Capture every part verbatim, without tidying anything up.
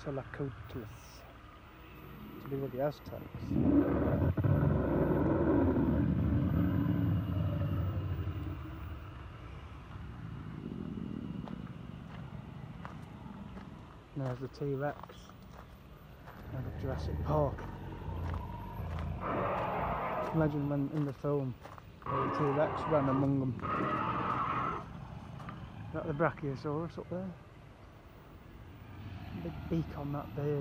Quetzalcoatlus, to do with the Aztecs. There's the T-Rex out of Jurassic Park. Imagine when in the film the T-Rex ran among them. Is that the Brachiosaurus up there? Big beak on that bird.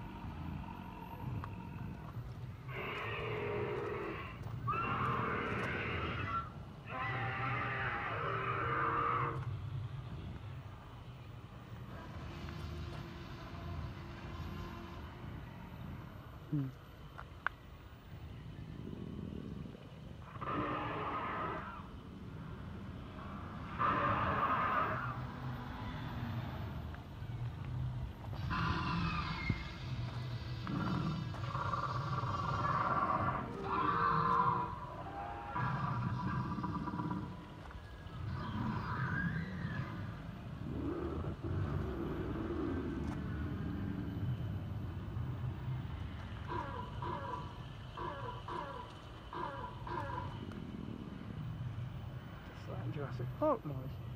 Hmm. Jurassic Park noise.